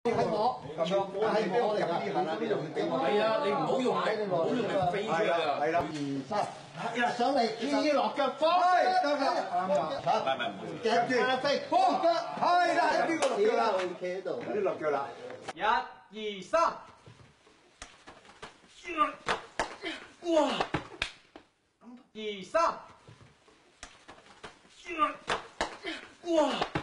係我， 咁樣我係我嚟㗎，呢下啦，你就俾我。 係啊，你唔好用力，唔好用力飛出去啊！ 係啦， 2、3，上嚟注意落腳方， 得啦，啱啦， 腳下飛，放腳， 係啦，邊個落腳啦？ 企喺度， 有啲落腳啦。 1、2、3，哇！2、3，哇！